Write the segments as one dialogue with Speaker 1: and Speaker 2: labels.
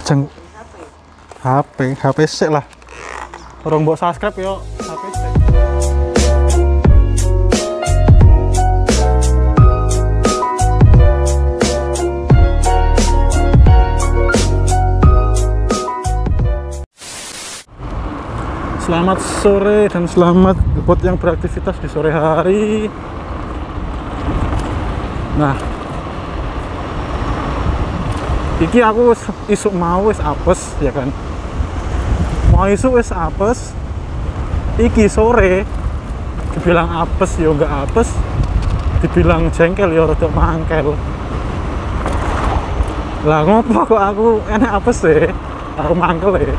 Speaker 1: Jeng HP sik lah. Orang mbok subscribe yo HP sik. Selamat sore dan selamat buat yang beraktivitas di sore hari. Nah, iki aku isuk mau wis apes ya kan. Mau isuk wis apes. Iki sore dibilang apes ya enggak apes. Dibilang jengkel ya rada mangkel. Lah ngopo kok aku enek apes sih? Aku mangkel ya.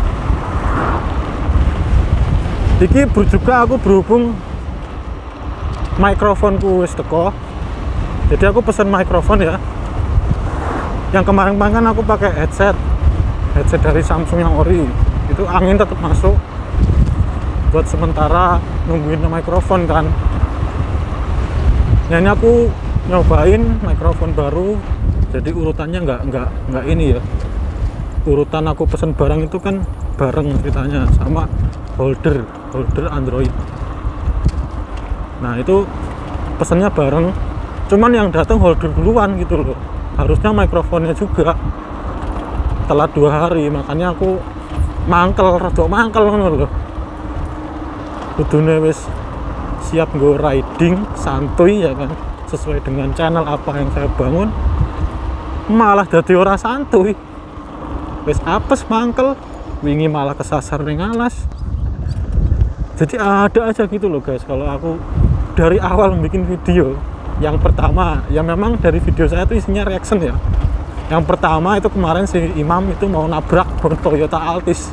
Speaker 1: Iki juga aku berhubung mikrofonku wis teko. Jadi aku pesen mikrofon ya. Yang kemarin kan aku pakai headset dari Samsung yang ori. Itu angin tetap masuk. Buat sementara nungguin mikrofon kan. Nah, ini aku nyobain mikrofon baru. Jadi urutannya nggak ini ya. Urutan aku pesen barang itu kan bareng ceritanya sama holder Android. Nah, itu pesannya bareng. Cuman yang datang holder duluan gitu loh. Harusnya mikrofonnya juga telat 2 hari, makanya aku rada mangkel ngono lho. Kudune wis siap nggo riding santuy ya kan, sesuai dengan channel apa yang saya bangun. Malah dadi ora santuy. Wis apes mangkel, wingi malah kesasar ning alas. Jadi ada aja gitu loh guys, kalau aku dari awal bikin video. Yang pertama, ya memang dari video saya itu isinya reaction ya. Yang pertama itu kemarin si Imam itu mau nabrak Toyota Altis.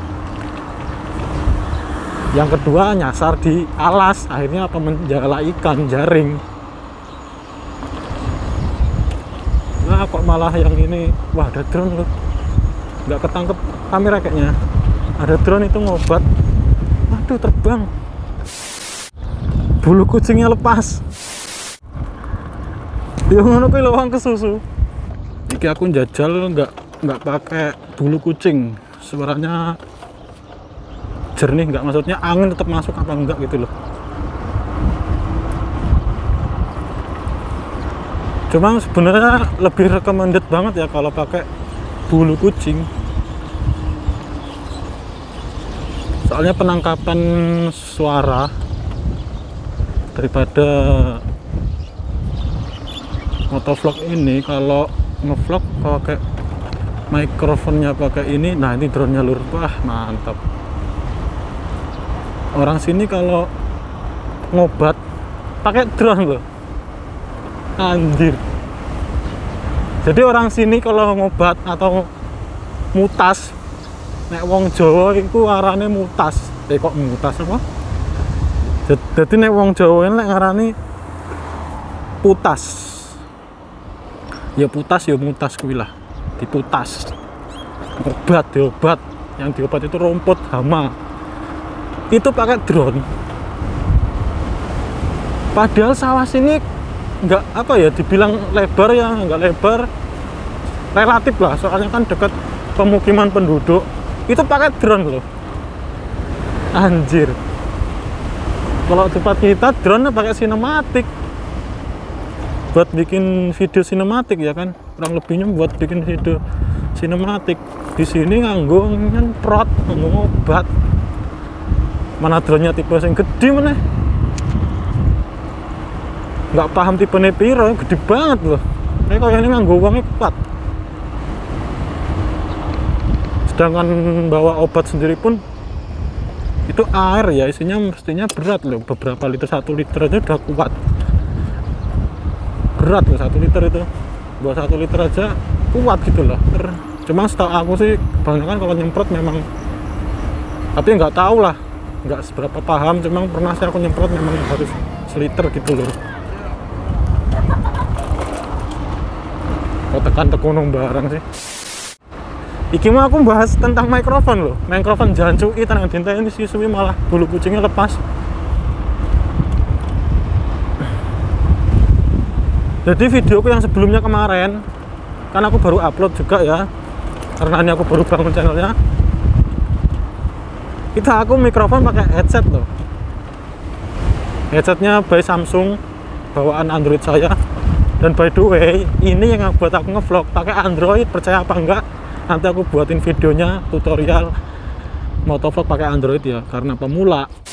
Speaker 1: Yang kedua nyasar di alas, akhirnya apa menjala ikan jaring. Nah kok malah yang ini, wah ada drone loh. Nggak ketangkep kamera kayaknya. Ada drone itu ngobat. Waduh terbang. Bulu kucingnya lepas. Ya ngono kuwi lho wong kesusu. Iki aku njajal nggak pakai bulu kucing. Suaranya jernih, nggak, maksudnya angin tetap masuk apa enggak gitu loh. Cuma sebenarnya lebih recommended banget ya kalau pakai bulu kucing. Soalnya penangkapan suara daripada motovlog ini, kalau ngevlog pakai mikrofonnya pakai ini, nah ini drone-nya lur, wah mantap. Orang sini kalau ngobat pakai drone loh, anjir. Jadi orang sini kalau ngobat atau mutas, nek wong Jawa itu arane mutas. Kok mutas apa? Jadi nek wong Jawa ini ngarani putas. Ya putas ya mutas kuwi lah, diputas. Obat diobat, yang diobat itu rumput hama. Itu pakai drone. Padahal sawah sini nggak apa ya, dibilang lebar ya nggak lebar, relatif lah, soalnya kan dekat pemukiman penduduk. Itu pakai drone loh, anjir. Kalau tempat kita drone pakai sinematik buat bikin video sinematik ya kan, kurang lebihnya buat bikin video sinematik. Di sini nganggo nyemprot, nganggo obat. Mana drone-nya tipe yang gede mana? Nggak paham tipe piro, gede banget loh. Kayak kalau ini nganggo uangnya kuat. Sedangkan bawa obat sendiri pun itu air ya, isinya mestinya berat loh, beberapa liter, 1 liter aja udah kuat. Berat loh 1 liter itu, buat 1 liter aja kuat gitu loh. Cuma setahu aku sih kebanyakan kalau nyemprot memang, tapi nggak tahu lah, nggak seberapa paham. Cuma pernah sih aku nyemprot memang harus seliter gitu loh. Kok tekan tekunung barang sih. Iki mau aku bahas tentang mikrofon loh, mikrofon jancui tenang dinta ini siswi malah bulu kucingnya lepas. Jadi videoku yang sebelumnya kemarin kan aku baru upload juga ya, karena ini aku baru bangun channelnya. Aku mikrofon pakai headset loh, headsetnya by Samsung bawaan Android saya. Dan by the way, ini yang buat aku ngevlog pakai Android, percaya apa enggak, nanti aku buatin videonya tutorial motovlog pakai Android ya, karena pemula.